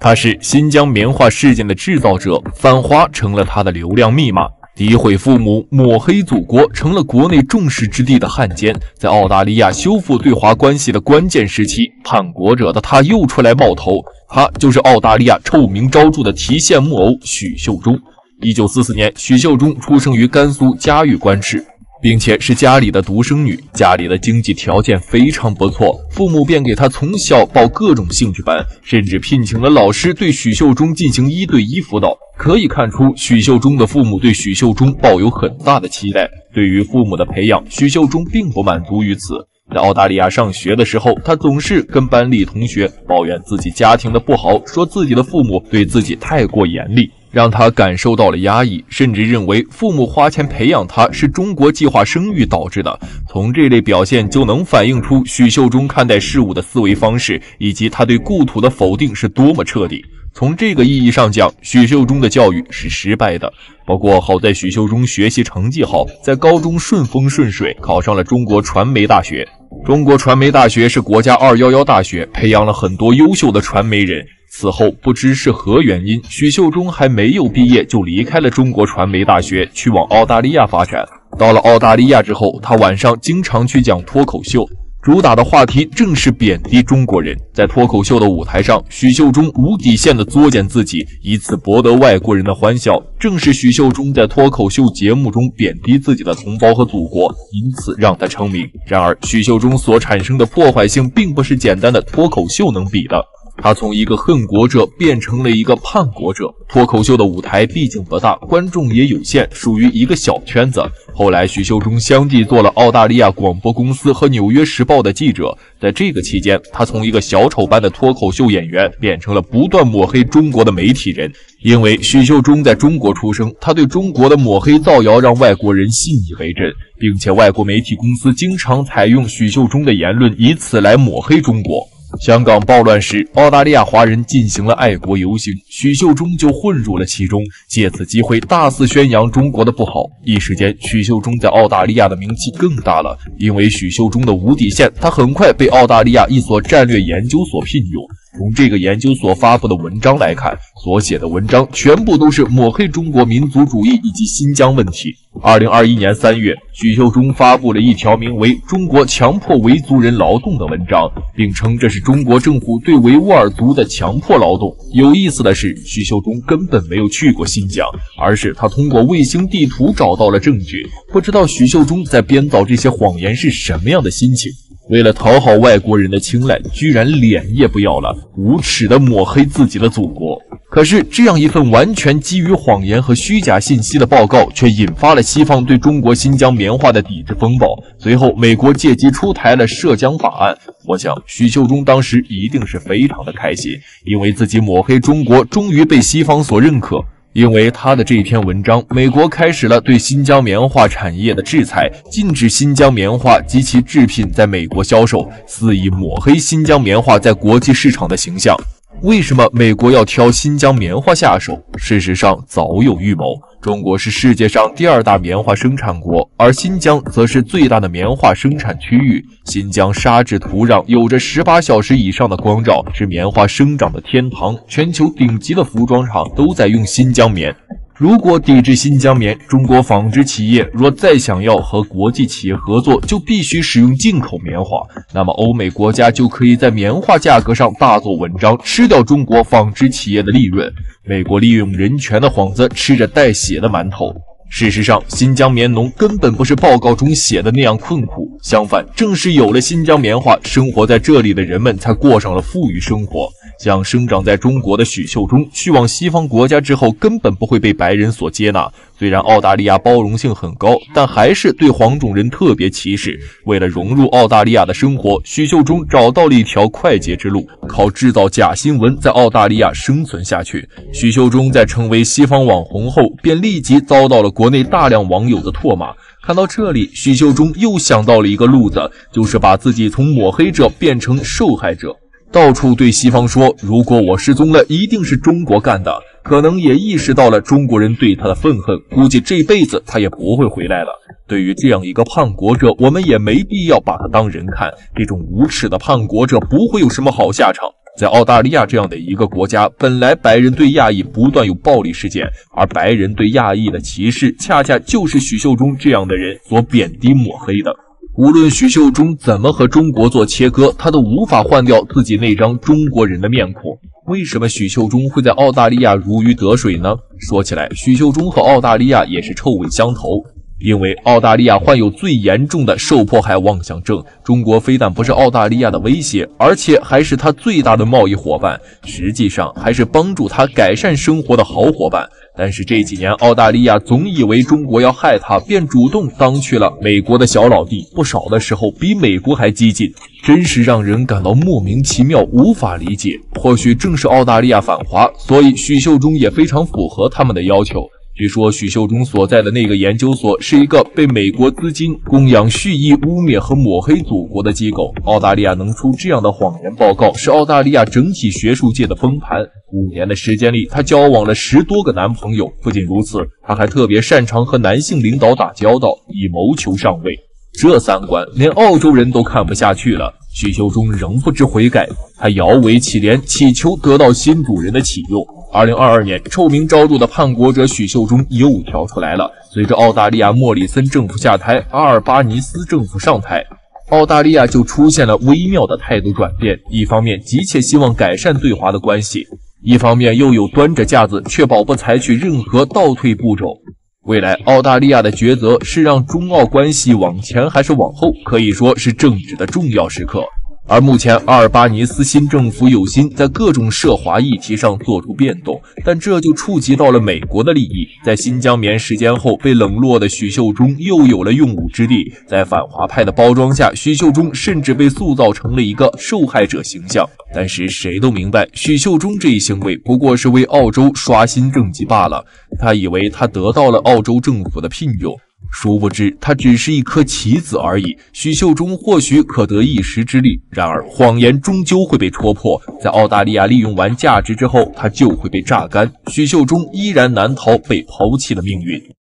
他是新疆棉花事件的制造者，反华成了他的流量密码。诋毁父母、抹黑祖国成了国内众矢之的的汉奸。在澳大利亚修复对华关系的关键时期，叛国者的他又出来冒头。他就是澳大利亚臭名昭著的提线木偶许秀中。1944年，许秀中出生于甘肃嘉峪关市，并且是家里的独生女，家里的经济条件非常不错，父母便给她从小报各种兴趣班，甚至聘请了老师对许秀中进行1对1辅导。可以看出，许秀中的父母对许秀中抱有很大的期待。对于父母的培养，许秀中并不满足于此。在澳大利亚上学的时候，他总是跟班里同学抱怨自己家庭的不好，说自己的父母对自己太过严厉，让他感受到了压抑，甚至认为父母花钱培养他是中国计划生育导致的。从这类表现就能反映出许秀中看待事物的思维方式，以及他对故土的否定是多么彻底。从这个意义上讲，许秀中的教育是失败的。不过好在许秀中学习成绩好，在高中顺风顺水，考上了中国传媒大学。中国传媒大学是国家211大学，培养了很多优秀的传媒人。此后不知是何原因，许秀中还没有毕业就离开了中国传媒大学，去往澳大利亚发展。到了澳大利亚之后，他晚上经常去讲脱口秀，主打的话题正是贬低中国人。在脱口秀的舞台上，许秀中无底线的作践自己，以此博得外国人的欢笑。正是许秀中在脱口秀节目中贬低自己的同胞和祖国，因此让他成名。然而，许秀中所产生的破坏性并不是简单的脱口秀能比的。他从一个恨国者变成了一个叛国者。脱口秀的舞台毕竟不大，观众也有限，属于一个小圈子。后来许秀中相继做了澳大利亚广播公司和纽约时报的记者。在这个期间，他从一个小丑般的脱口秀演员变成了不断抹黑中国的媒体人。因为许秀中在中国出生，他对中国的抹黑造谣让外国人信以为真，并且外国媒体公司经常采用许秀中的言论，以此来抹黑中国。香港暴乱时，澳大利亚华人进行了爱国游行，许秀中就混入了其中，借此机会大肆宣扬中国的不好。一时间，许秀中在澳大利亚的名气更大了。因为许秀中的无底线，他很快被澳大利亚一所战略研究所聘用。从这个研究所发布的文章来看，所写的文章全部都是抹黑中国民族主义以及新疆问题。2021年3月，许秀中发布了一条名为《中国强迫维族人劳动》的文章，并称这是中国政府对维吾尔族的强迫劳动。有意思的是，许秀中根本没有去过新疆，而是他通过卫星地图找到了证据。不知道许秀中在编造这些谎言是什么样的心情？为了讨好外国人的青睐，居然脸也不要了，无耻地抹黑自己的祖国。可是这样一份完全基于谎言和虚假信息的报告，却引发了西方对中国新疆棉花的抵制风暴。随后美国借机出台了涉疆法案。我想许秀中当时一定是非常的开心，因为自己抹黑中国终于被西方所认可。因为他的这篇文章，美国开始了对新疆棉花产业的制裁，禁止新疆棉花及其制品在美国销售，肆意抹黑新疆棉花在国际市场的形象。为什么美国要挑新疆棉花下手？事实上早有预谋。中国是世界上第2大棉花生产国，而新疆则是最大的棉花生产区域。新疆沙质土壤有着18小时以上的光照，是棉花生长的天堂，全球顶级的服装厂都在用新疆棉。如果抵制新疆棉，中国纺织企业若再想要和国际企业合作，就必须使用进口棉花。那么欧美国家就可以在棉花价格上大做文章，吃掉中国纺织企业的利润。美国利用人权的幌子，吃着带血的馒头。事实上，新疆棉农根本不是报告中写的那样困苦，相反，正是有了新疆棉花，生活在这里的人们才过上了富裕生活。像生长在中国的许秀中，去往西方国家之后，根本不会被白人所接纳。虽然澳大利亚包容性很高，但还是对黄种人特别歧视。为了融入澳大利亚的生活，许秀中找到了一条快捷之路，靠制造假新闻在澳大利亚生存下去。许秀中在成为西方网红后，便立即遭到了国内大量网友的唾骂。看到这里，许秀中又想到了一个路子，就是把自己从抹黑者变成受害者。到处对西方说，如果我失踪了，一定是中国干的。可能也意识到了中国人对他的愤恨，估计这辈子他也不会回来了。对于这样一个叛国者，我们也没必要把他当人看，这种无耻的叛国者不会有什么好下场。 在澳大利亚这样的一个国家，本来白人对亚裔不断有暴力事件，而白人对亚裔的歧视，恰恰就是许秀中这样的人所贬低抹黑的。无论许秀中怎么和中国做切割，他都无法换掉自己那张中国人的面孔。为什么许秀中会在澳大利亚如鱼得水呢？说起来，许秀中和澳大利亚也是臭味相投。因为澳大利亚患有最严重的受迫害妄想症，中国非但不是澳大利亚的威胁，而且还是他最大的贸易伙伴，实际上还是帮助他改善生活的好伙伴。但是这几年，澳大利亚总以为中国要害他，便主动当去了美国的小老弟，不少的时候比美国还激进，真是让人感到莫名其妙，无法理解。或许正是澳大利亚反华，所以许秀中也非常符合他们的要求。据说许秀中所在的那个研究所是一个被美国资金供养蓄意污蔑和抹黑祖国的机构。澳大利亚能出这样的谎言报告，是澳大利亚整体学术界的崩盘。5年的时间里，他交往了10多个男朋友。不仅如此，他还特别擅长和男性领导打交道，以谋求上位。这三观连澳洲人都看不下去了，许秀中仍不知悔改，他摇尾乞怜，祈求得到新主人的启用。2022年，臭名昭著的叛国者许秀中又跳出来了。随着澳大利亚莫里森政府下台，阿尔巴尼斯政府上台，澳大利亚就出现了微妙的态度转变。一方面急切希望改善对华的关系，一方面又有端着架子确保不采取任何倒退步骤。未来澳大利亚的抉择是让中澳关系往前还是往后，可以说是政治的重要时刻。而目前阿尔巴尼斯新政府有心在各种涉华议题上做出变动，但这就触及到了美国的利益。在新疆棉事件后被冷落的许秀中又有了用武之地，在反华派的包装下，许秀中甚至被塑造成了一个受害者形象。但是谁都明白，许秀中这一行为不过是为澳洲刷新政绩罢了。他以为他得到了澳洲政府的聘用，殊不知他只是一颗棋子而已。许秀中或许可得一时之利，然而谎言终究会被戳破。在澳大利亚利用完价值之后，他就会被榨干。许秀中依然难逃被抛弃的命运。